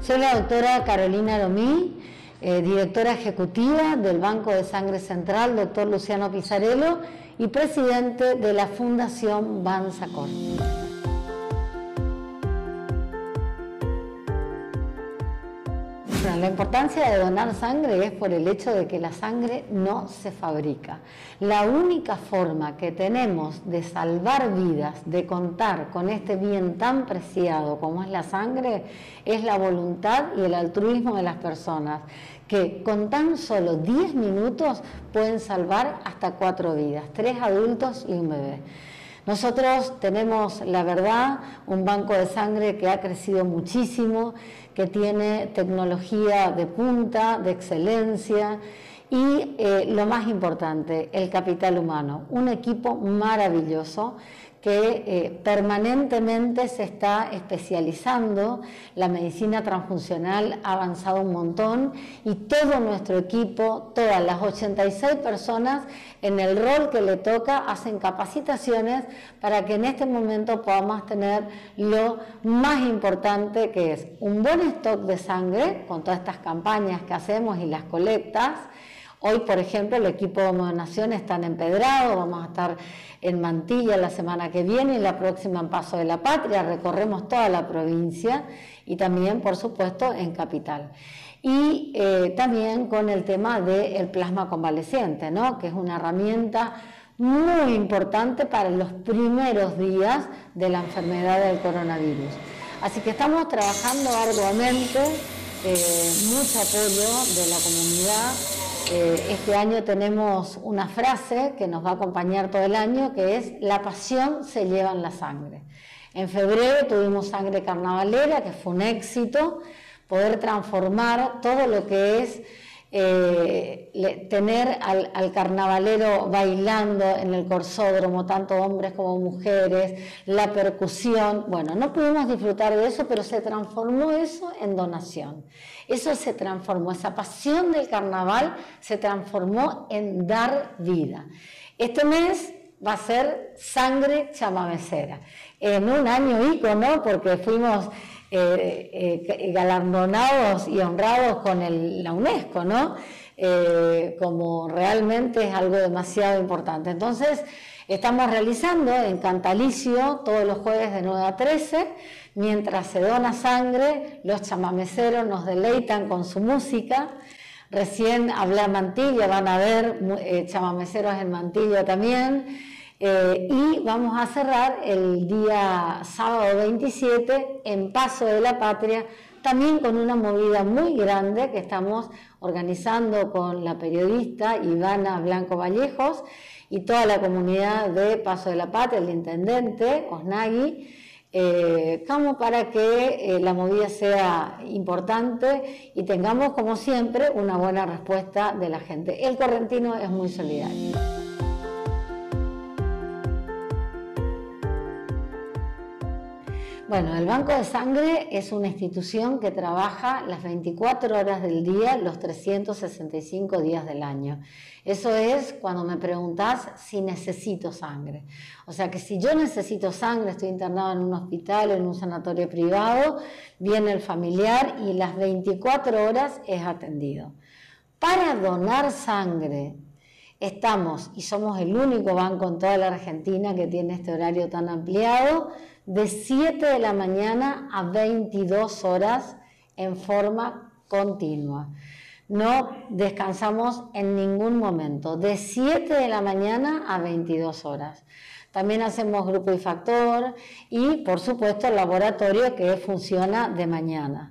Soy la doctora Carolina Lomí, directora ejecutiva del Banco de Sangre Central, doctor Luciano Pizzarello, y presidente de la Fundación Bansacor. La importancia de donar sangre es por el hecho de que la sangre no se fabrica. La única forma que tenemos de salvar vidas, de contar con este bien tan preciado como es la sangre, es la voluntad y el altruismo de las personas, que con tan solo 10 minutos pueden salvar hasta 4 vidas, 3 adultos y un bebé. Nosotros tenemos, la verdad, un banco de sangre que ha crecido muchísimo, que tiene tecnología de punta, de excelencia y lo más importante, el capital humano. Un equipo maravilloso que permanentemente se está especializando. La medicina transfuncional ha avanzado un montón y todo nuestro equipo, todas las 86 personas en el rol que le toca, hacen capacitaciones para que en este momento podamos tener lo más importante, que es un buen stock de sangre con todas estas campañas que hacemos y las colectas. Hoy, por ejemplo, el equipo de donación está en Empedrado, vamos a estar en Mantilla la semana que viene y la próxima en Paso de la Patria, recorremos toda la provincia y también, por supuesto, en Capital. Y también con el tema del plasma convaleciente, ¿no?, que es una herramienta muy importante para los primeros días de la enfermedad del coronavirus. Así que estamos trabajando arduamente, mucho apoyo de la comunidad. Este año tenemos una frase que nos va a acompañar todo el año, que es: la pasión se lleva en la sangre. En febrero tuvimos sangre carnavalera, que fue un éxito, poder transformar todo lo que es tener al carnavalero bailando en el corsódromo, tanto hombres como mujeres, la percusión. Bueno, no pudimos disfrutar de eso, pero se transformó eso en donación. Eso se transformó, esa pasión del carnaval se transformó en dar vida. Este mes va a ser sangre chamamecera, en un año ícono, porque fuimos galardonados y honrados con la UNESCO, ¿no? Como realmente es algo demasiado importante. Entonces, estamos realizando en Cantalicio todos los jueves de 9 a 13, mientras se dona sangre, los chamameceros nos deleitan con su música. Recién hablé a Mantilla, van a ver chamameceros en Mantilla también. Y vamos a cerrar el día sábado 27 en Paso de la Patria, también con una movida muy grande que estamos organizando con la periodista Ivana Blanco Vallejos y toda la comunidad de Paso de la Patria, el intendente Osnagui, como para que la movida sea importante y tengamos, como siempre, una buena respuesta de la gente. El correntino es muy solidario. Bueno, el Banco de Sangre es una institución que trabaja las 24 horas del día, los 365 días del año. Eso es cuando me preguntás si necesito sangre. O sea que si yo necesito sangre, estoy internado en un hospital, en un sanatorio privado, viene el familiar y las 24 horas es atendido. Para donar sangre, estamos, y somos el único banco en toda la Argentina que tiene este horario tan ampliado, de 7 de la mañana a 22 horas en forma continua. No descansamos en ningún momento, de 7 de la mañana a 22 horas. También hacemos grupo y factor y, por supuesto, el laboratorio que funciona de mañana.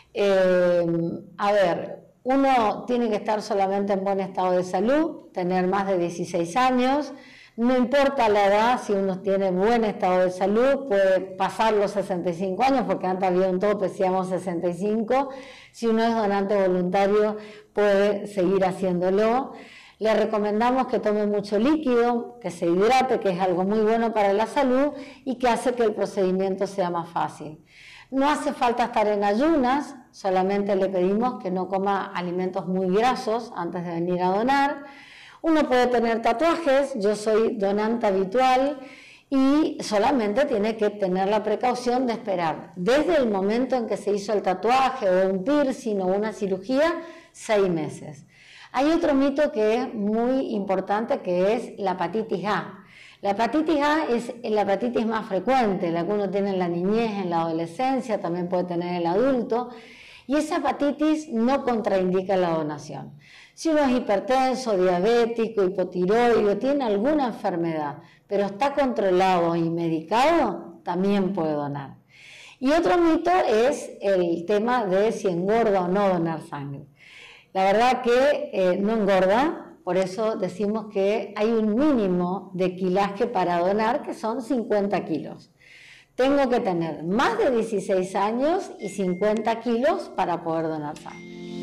Uno tiene que estar solamente en buen estado de salud, tener más de 16 años, no importa la edad, si uno tiene buen estado de salud, puede pasar los 65 años, porque antes había un tope, decíamos 65, si uno es donante voluntario puede seguir haciéndolo. Le recomendamos que tome mucho líquido, que se hidrate, que es algo muy bueno para la salud y que hace que el procedimiento sea más fácil. No hace falta estar en ayunas, solamente le pedimos que no coma alimentos muy grasos antes de venir a donar. Uno puede tener tatuajes, yo soy donante habitual y solamente tiene que tener la precaución de esperar desde el momento en que se hizo el tatuaje o un piercing o una cirugía, 6 meses. Hay otro mito que es muy importante, que es la hepatitis A. La hepatitis A es la hepatitis más frecuente, la que uno tiene en la niñez, en la adolescencia, también puede tener el adulto, y esa hepatitis no contraindica la donación. Si uno es hipertenso, diabético, hipotiroideo, tiene alguna enfermedad, pero está controlado y medicado, también puede donar. Y otro mito es el tema de si engorda o no donar sangre. La verdad que no engorda, por eso decimos que hay un mínimo de quilaje para donar, que son 50 kilos. Tengo que tener más de 16 años y 50 kilos para poder donar sangre.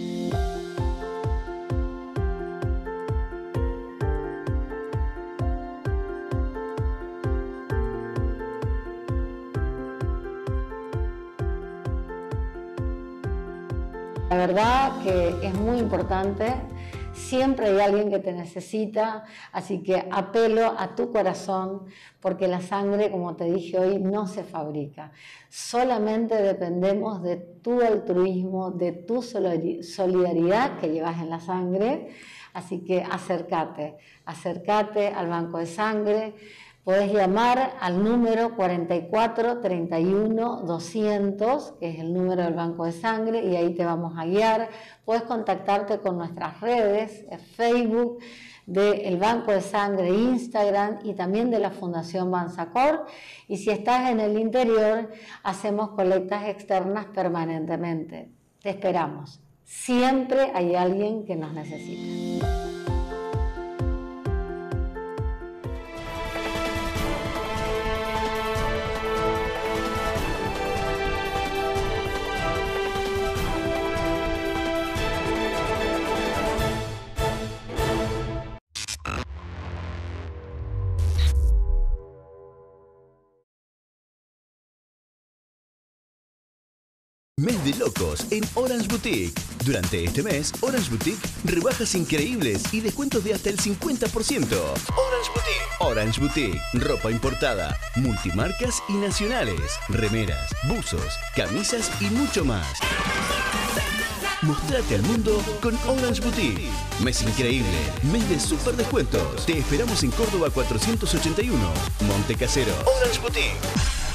La verdad que es muy importante, siempre hay alguien que te necesita, así que apelo a tu corazón, porque la sangre, como te dije hoy, no se fabrica. Solamente dependemos de tu altruismo, de tu solidaridad que llevas en la sangre, así que acércate al banco de sangre. Podés llamar al número 44 31 200, que es el número del banco de sangre, y ahí te vamos a guiar. Puedes contactarte con nuestras redes, Facebook, del Banco de Sangre, Instagram y también de la Fundación Bansacor. Y si estás en el interior, hacemos colectas externas permanentemente. Te esperamos. Siempre hay alguien que nos necesita. Mes de locos en Orange Boutique. Durante este mes, Orange Boutique, rebajas increíbles y descuentos de hasta el 50%. Orange Boutique. Orange Boutique, ropa importada, multimarcas y nacionales, remeras, buzos, camisas y mucho más. Mostrate al mundo con Orange Boutique. Mes increíble, mes de super descuentos. Te esperamos en Córdoba 481, Monte Casero. Orange Boutique.